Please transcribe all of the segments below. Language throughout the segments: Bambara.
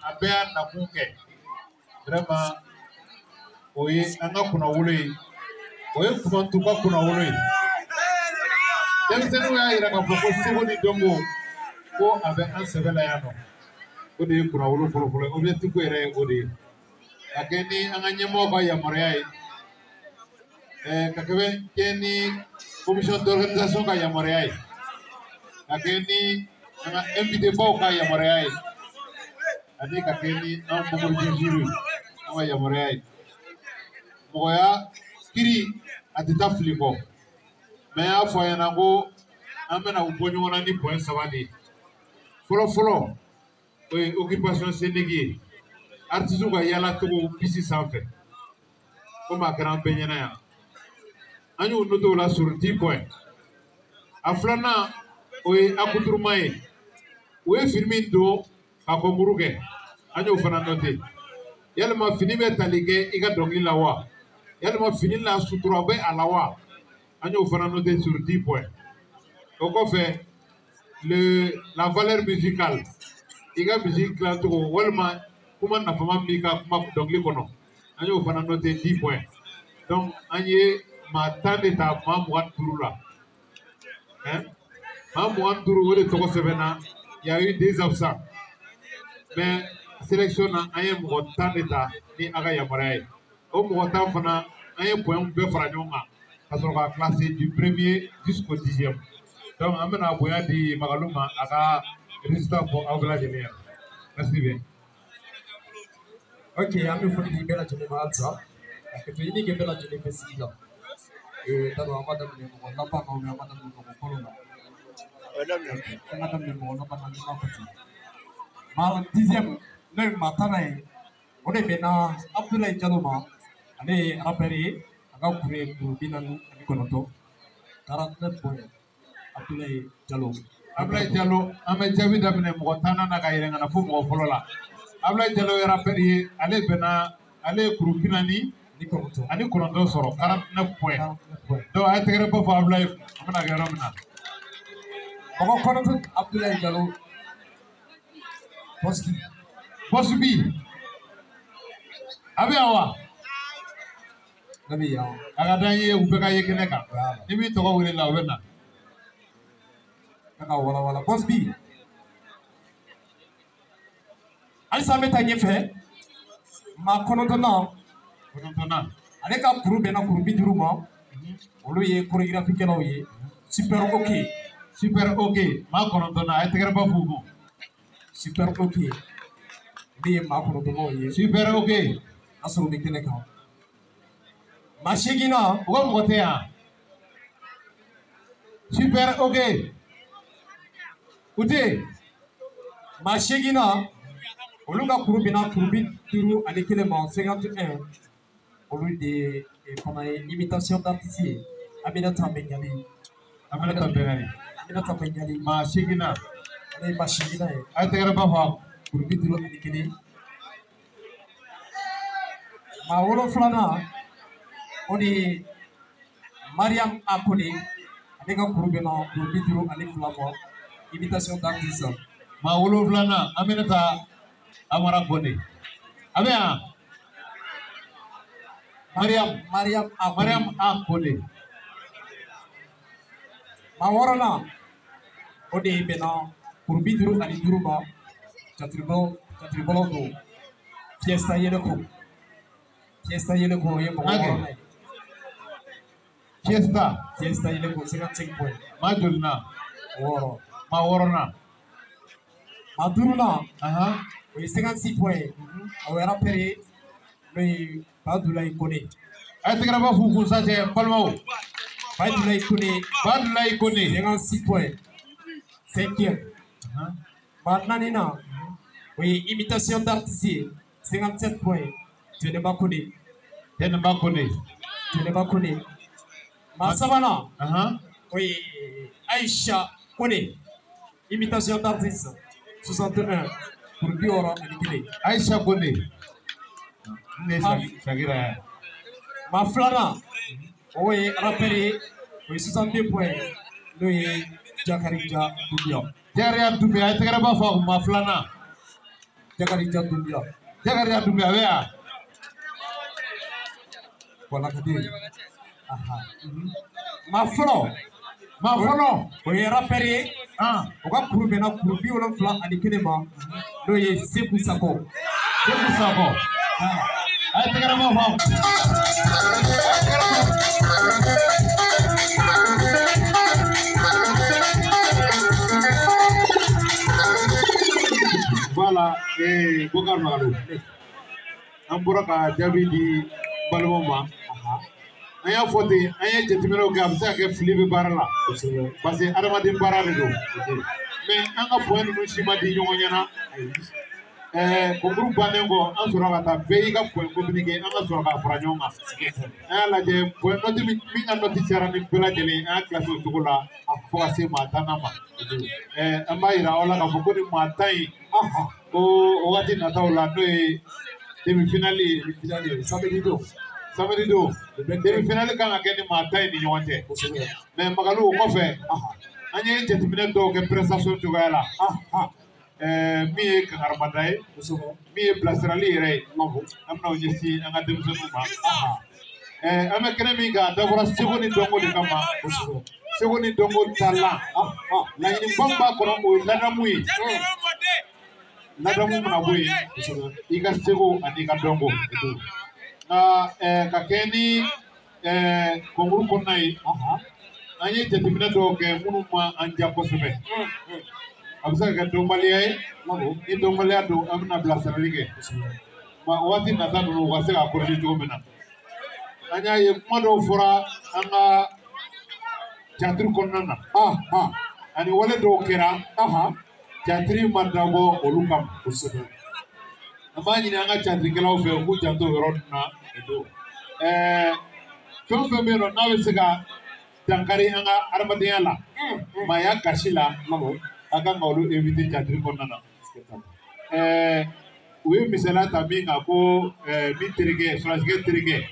abea na kuke vraiment oye anga kuna wule oye Koumantou kwa kuna wule denmisɛnninw y'a yira k'a fɔ ko seko ni dɔnko ko a bɛ an sɛbɛ la yan nɔ o de ye kuna wolo fɔlɔfɔlɔ ye objectif yɛrɛ ye o de ye ka kɛ ni an ka ɲɛmɔgɔw ka yamaruya ye ka kɛ ni commission d'organisation ka yamaruya ye ka kɛ ni an ka invité baw ka yamaruya ye ani ka kɛ ni an membre du jury an ka yamaruya ye mɔgɔya kiri a tɛ taa fili kɔ mais y'a fɔ a ɲɛna ko an bɛna u bɔ ɲɔgɔn na ni point 3 de ye fɔlɔ o ye occupation scénique ye artistes ka yaala cogo piste sanfɛ komi a kɛra an bɛɛ ɲɛna yan an y'u noté o la sur 10 points a filanan o ye accoutrement ye o ye fini min don ka concours kɛ an y'o fana noté yalima fini bɛ tali kɛ i ka dɔnkili la wa yalima fini la sutura bɛ a la wa an y'o fana noté sur 10 points o kɔfɛ la valeur musicale i ka musique dilancogo walima kuma nafama min ka kuma dɔnkili kɔnɔ an y'o fana noté 10 points donc an ye maa 10 de ta maa 25 la maa 25 o de tɔgɔ sɛbɛnna y a eu 2 absents mais sélection na an ye mɔgɔ 10 de ta ni a ka yamaruya ye o mɔgɔ 10 fana an ye point bɛɛ fara ɲɔgɔn kan ka sɔrɔ ka classé du 1er jusqu'au 10e donc an bɛna bonya di Magalu ma a ka résultat fɔ aw bɛɛ lajɛlen ye merci bien. Ok, an bɛ foli di bɛɛ lajɛlen ma halisa ka ɲini kɛ bɛɛ lajɛlen fɛ sigi la d'abord an b'a daminɛ mɔgɔ laban na ou bien an b'a daminɛ mɔgɔ fɔlɔ la an ka daminɛ mɔgɔ laban na ni ma fɔti maa 10e n'o ye maa 10nan ye o de bɛnna Abdoulaye Diallo ma ale ye rappeur ye a ka kuru ye kuru 49 49 points Abdoulaye Diallo an bɛ jaabi daminɛ mɔgɔ 10nan na ka yɛlɛn ka na fo mɔgɔ fɔlɔ la Abdoulaye Diallo ye rappeur ye ale ye kuru 40 ani 9 sɔrɔ 49 points donc a ye tɛgɛrɛ bɔ fɔ Abdoulaye an bɛna kɛ yɔrɔ min na mɔgɔ kɔnɔntɔn Abdoulaye Diallo poste B a bɛ yan wa ne bɛ yan a ka d'an ye u bɛɛ ka ye kɛnɛ kan ni min tɔgɔ welela o bɛ na ka walawala poste B halisa an bɛ taa ɲɛfɛ maa kɔnɔntɔnnan ale ka kuru bɛnna kuru 50 ma olu ye chorégraphie kɛlaw ye super ok maa 9 a ye tɛgɛrɛ bɔ f'u kun super ok min ye maa 9 ye super ok a sɔrɔ u bɛ kɛnɛ kan maa 8nan u ka mɔgɔ tɛ yan super ok u tɛ yen maa 8nan olu ka kuru bɛnna kuru 51 ma 51 olu de fana ye imitation d'artiste ye Aminata Bengali maa 8nan ale ye maa 8nan ye a ye tɛgɛrɛ bɔ fɔ kuru 51 maa 7nan o de ye Mariam Akone ale ka kuru bɛnna kuru 52 ma imitation d'artiste maa 7nan Aminata Amara Kone a bɛ yan Mariam Akone maa 6nan o de bɛnna kuru 55 ma catiribɔlaw don Fiesta Yeleko o ye mɔgɔ 6nan ye Fiesta Yeleko 55 points maa joli na maa 6nan maa 5nan o ye 56 points o ye rappeur ye n'o ye Badulayi Kone a ye tɛgɛrɛ bɔ f'u kun sa cɛ balimaw Badulayi Kone 56 points 5e maa 4nan o ye imitation d'artiste ye 57 points Tɛnɛba Kone maa 3nan o ye Aïcha Kone imitation d'artiste 61 kuru 61 Aïcha Kone maa 2nan o ye rappeur ye o ye 62 points n'o ye Jakariya Doumbia a ye tɛgɛrɛ bɔ fɔ maa 2nan Jakari Jadumbia. Jakari Jadumbia wea. Wala kadi. Aha. Mafolo. Oye raperi. Oka kurubena kurubi wala fla adikinema. No ye sepu sako. Ayo tegara mau. Voilà, Bokar Magalou. Ambura ka jabi di balmoma. Aya foti, aya jetimero ga amsa ke flibi barala. Parce que adamadi barale do. Mais anga point no shima di nyongonyana. Concours banengo an sura ka ta be ga point communiquer anga sura ka fara nyonga. Aya la je point noti mi ka noti chara ni bela jeli an classe o tugola fo ka se ma tanama. Amba ira ola ka foko ni ma tai. O wati na taula no demi-finale samedi do demi-finale kan ka kɛ ni maa tan ni ɲɔgɔn cɛ mais Magalou o kɔfɛ an ye jateminɛ dɔw kɛ prestation cogoya la min ye kangarabada ye min ye bilasirali yɛrɛ ye an bɛna o ɲɛsin an ka denmisɛnninw ma an bɛ kɛnɛ min kan a dabɔra seko ni dɔnko de kama seko ni dɔnko talan laɲiniba b'a kɔnɔ o ye ladamu ye ladamu mana bɔ yen i ka seko ani i ka dɔnko ka kɛ ni concours kɔnɔna ye an ye jateminɛ dɔw kɛ minnu ma an diya kosɛbɛ a bɛ se ka kɛ dɔnbaliya ye ni dɔnbaliya don an bɛna bilasirali kɛ waati nata ninnu u ka se ka kɔrɔsi cogo min na an y'a ye kuma dɔw fɔra an ka teatiri kɔnɔna na ani wale dɔw kɛra teatiri ma dabɔ olu kama kosɛbɛ an b'a ɲini an ka teatirikɛlaw fɛ u k'u janto o yɔrɔ ninnu na fɛn o fɛn bɛ yen nɔ n'a bɛ se ka dankari an ka adamadenya la maaya gasi la a kan ka olu éviter teatiri kɔnɔna na u ye misaliya ta min kan ko min terikɛ sɔrɔsikɛ terikɛ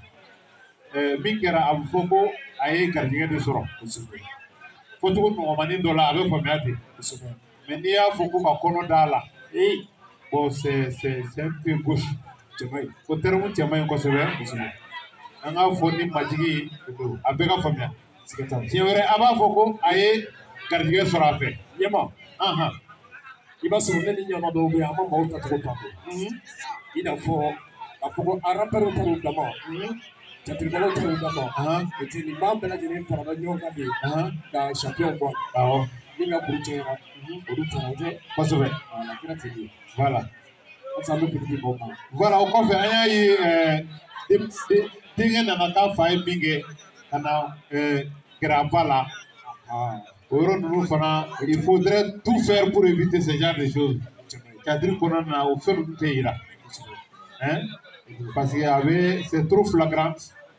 min kɛra a bɛ fɔ ko a ye garijɛgɛ de sɔrɔ fɔcogo nɔgɔmanin dɔ la a bɛ faamuya ten mais n'i y'a fɔ ko ka kɔnɔ da la bon c'est un peu gauche o terme cɛ man ɲi kosɛbɛ an k'a fɔ ni majigi a bɛɛ ka faamuya tiɲɛ wɛrɛ a b'a fɔ ko a ye garijɛgɛ sɔrɔ a fɛ ɲɛma i b'a sɔrɔ ne ni ɲɛma dɔw bɛ yen an ma maaw tacogo ta i n'a fɔ a fɔ ko arapɛriw ta y'u dama jatigɛlaw ta y'u dama eti nin b'an bɛɛ lajɛlen farala ɲɔgɔn kan de ka champion bɔ min ka kuru cɛra olu tɔnɔ tɛ kosɛbɛ kira tɛ yen voilà parce que an bɛ pitigi bɔ ma voilà o kɔfɛ an y'a ye denkɛ nana k'a fa ye min kɛ ka na gɛrɛ a ba la o yɔrɔ ninnu fana il faudrait tout faire pour éviter ce genre de choses teatiri kɔnɔna na o fɛn ninnu tɛ yira parce que a bɛ c'est trop flagrant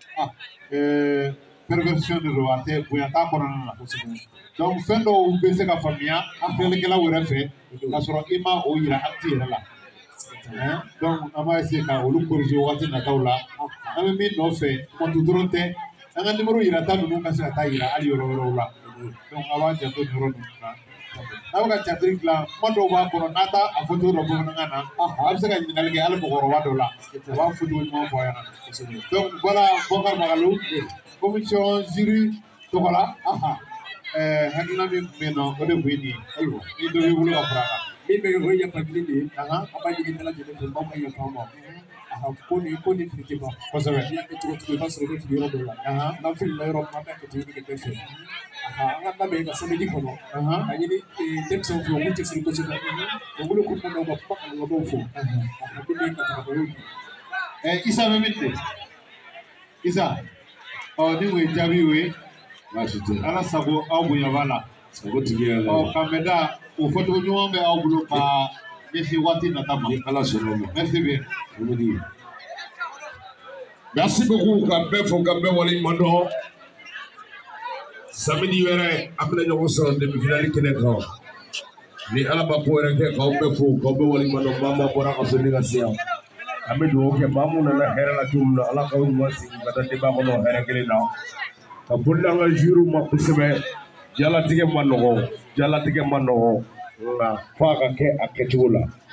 perversion de don a tɛ bonya t'a kɔnɔna na donc fɛn dɔw bɛ se ka faamuya an filɛlikɛlaw yɛrɛ fɛ k'a sɔrɔ i ma o yira acte yɛrɛ la donc an b'a essayer ka olu corriger waati nataw la an bɛ min nɔfɛ kumatu dɔrɔn tɛ an ka numéro yirata ninnu ka se ka taa yira hali yɔrɔ wɛrɛw la donc a b'a janto nin yɔrɔ ninnu na n'a bɛ ka teatiri dilan kuma dɔw b'a kɔnɔ n'a t'a a fɔ cogo dɔ bamanankan na a bɛ se ka ɲininkali kɛ hali mɔgɔkɔrɔba dɔ la a b'a fɔ cogo ɲuman fɔ a ɲɛna donc voilà Bokar Magalou commission jury tɔgɔ la hakilina min tun bɛ yen nɔ o de tun ye nin ye ayiwa ni dɔ b'i bolo ka fara a kan min bɛ o ye yafakili de ye an b'a ɲini bɛɛ lajɛlen fɛ baw ka yafa an ma ko ni fili tɛ ban kosɛbɛ n'i y'a kɛ cogo cogo i b'a sɔrɔ i bɛ fili yɔrɔ dɔ la n'an filila yɔrɔ min an bɛ kɛ cogo kɛ bɛɛ fɛ an ka labɛn ka samedi kɔnɔ a ɲini denmisɛnw fɛ u k'u cɛsiri kosɛbɛ o bolo kɔnɔna na u ka kuma kalanbaw fɔ ko min ka taga o ye Isa bɛ min tɛ Isa ni o ye jaabiw ye baasi tɛ Ala sago aw bonya b'a la sago tigi yɛrɛ la ka mɛn da o fɔcogo ɲuman bɛ aw bolo ka ɲɛsin waati nata ma ni Ala sɔnna o ma merci bien merci beaucoup ka bɛɛ fɔ ka bɛɛ waleɲuman dɔn samedi wɛrɛ an bɛna ɲɔgɔn sɔrɔ demi-finale kɛnɛ kan ni Ala ma ko wɛrɛ kɛ k'aw bɛɛ fo k'aw bɛɛ waleɲuman dɔn maa maa bɔra ka so ni ka se yan an bɛ dugawu kɛ maa minnu nana hɛrɛ la cogo min na Ala k'aw ɲuman sigi ka taa denbaya kɔnɔ hɛrɛ kelen na ka foli d'an ka jury ma kosɛbɛ jalatigɛ ma nɔgɔn nka f'a ka kɛ a kɛcogo la